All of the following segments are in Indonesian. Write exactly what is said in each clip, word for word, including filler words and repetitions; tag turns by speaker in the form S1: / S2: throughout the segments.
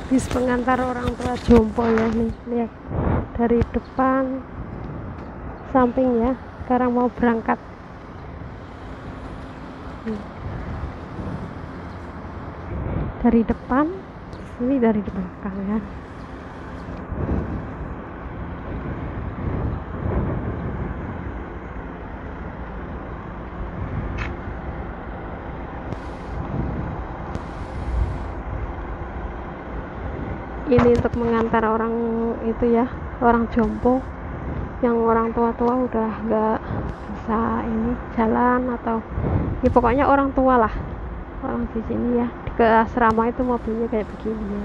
S1: Bis pengantar orang tua jompo ya nih, lihat dari depan samping ya, sekarang mau berangkat. Hmm. Dari depan, ini dari belakang ya. Ini untuk mengantar orang itu ya, orang jompo yang orang tua-tua udah nggak bisa ini jalan atau ya pokoknya orang tua lah, orang di sini ya, ke asrama itu mobilnya kayak begini ya.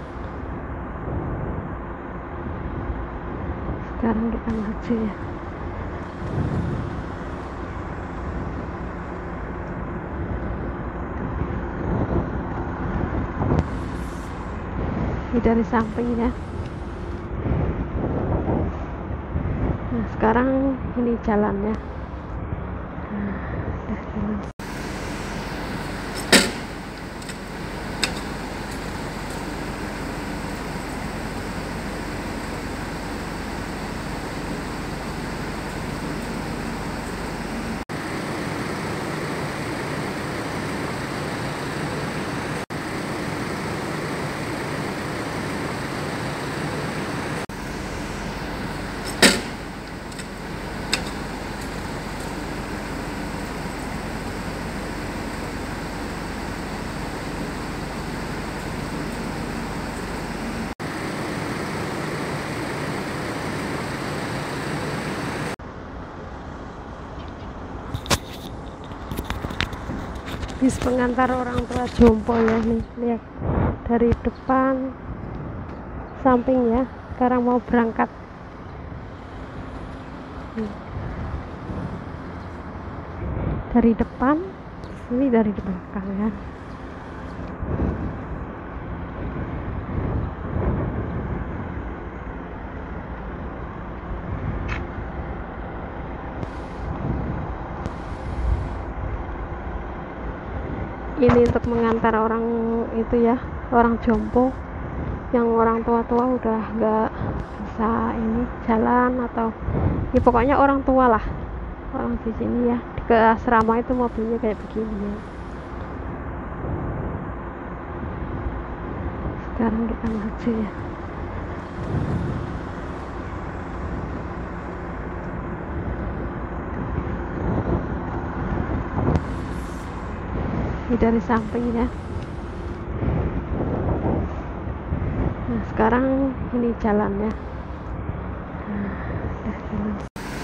S1: Sekarang kita maju ya. Ini dari samping ya. Nah sekarang ini jalannya. Nah, udah jalan. Bis pengantar orang tua jompo ya nih, lihat dari depan samping ya, sekarang mau berangkat. Hmm. Dari depan, ini dari belakang ya. Ini untuk mengantar orang itu ya, orang jompo yang orang tua-tua udah nggak bisa ini jalan atau ya pokoknya orang tua lah, orang di sini ya, ke asrama itu mobilnya kayak begini ya. Sekarang kita maju ya. Ini dari samping ya. Nah sekarang ini jalannya. Nah, udah jalan.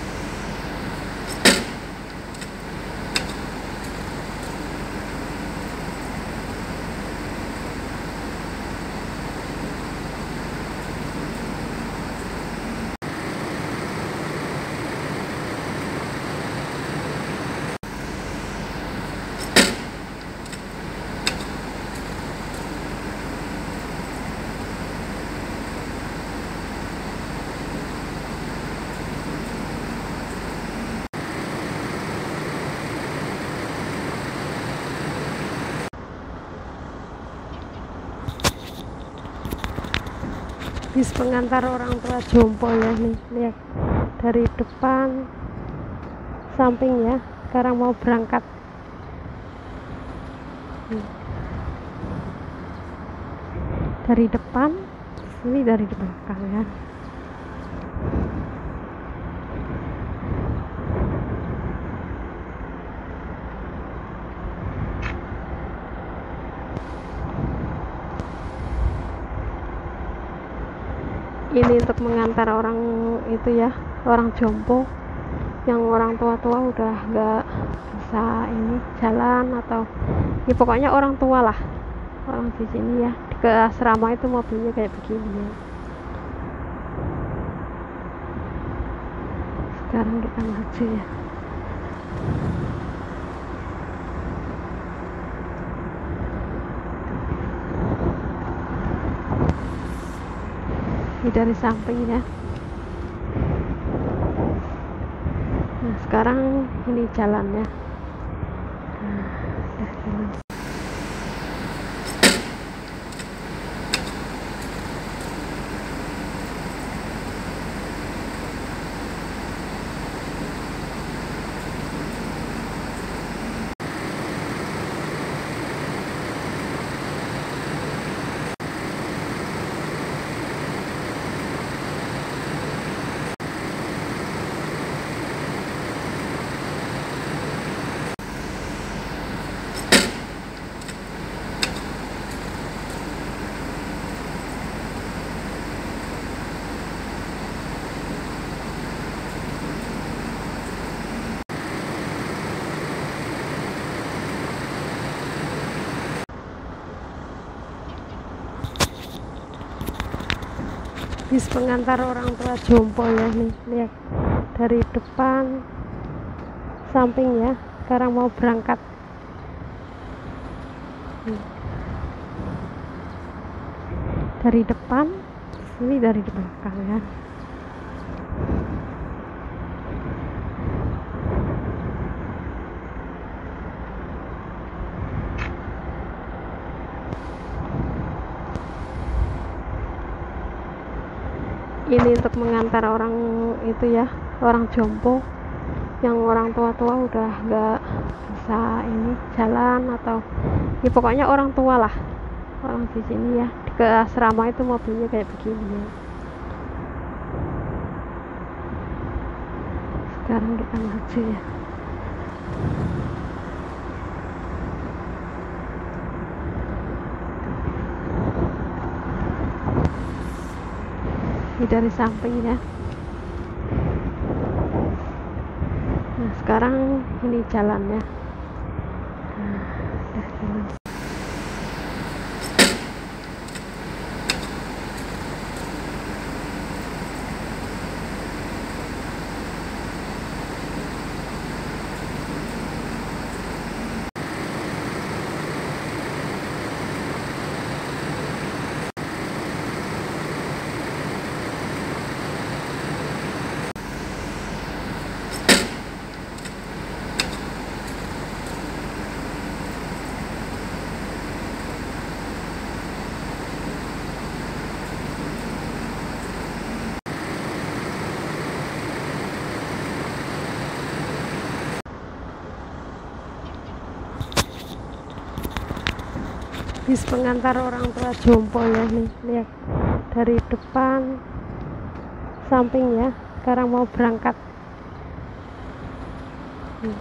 S1: Bis pengantar orang tua jompo ya nih, lihat dari depan samping ya, sekarang mau berangkat. Hmm. Dari depan, ini dari belakang ya. Ini untuk mengantar orang itu ya, orang jompo yang orang tua-tua udah nggak bisa ini jalan atau ya pokoknya orang tua lah, orang di sini ya, ke asrama itu mobilnya kayak begini ya. Sekarang kita maju ya. Ini dari samping ya. Nah sekarang ini jalannya. Nah, udah jalan. bis pengantar orang tua jompo ya nih, lihat dari depan samping ya, sekarang mau berangkat. Hmm. Dari depan, ini dari belakang ya. Ini untuk mengantar orang itu ya, orang jompo yang orang tua-tua udah nggak bisa ini jalan atau ya pokoknya orang tua lah, orang di sini ya, ke asrama itu mobilnya kayak begini ya. Sekarang kita maju ya. Ini dari samping ya. Nah sekarang ini jalannya. Nah, udah jalan. Bis pengantar orang tua jompo ya nih, lihat dari depan samping ya, sekarang mau berangkat. Hmm.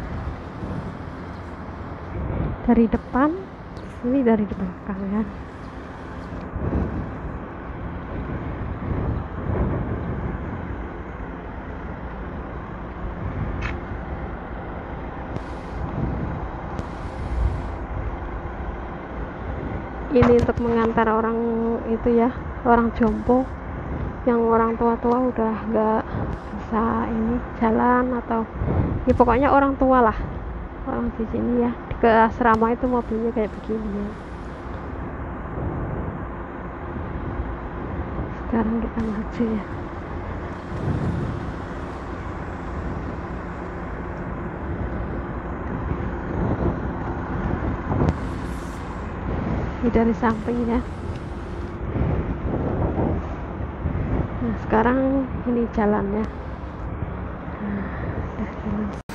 S1: Dari depan, ini dari belakang ya. Ini untuk mengantar orang itu ya, orang jompo yang orang tua-tua udah nggak bisa ini jalan atau ya pokoknya orang tua lah, orang di sini ya, ke asrama itu mobilnya kayak begini ya. Sekarang kita maju ya. Ini dari samping ya. Nah sekarang ini jalannya. Nah, udah jalan.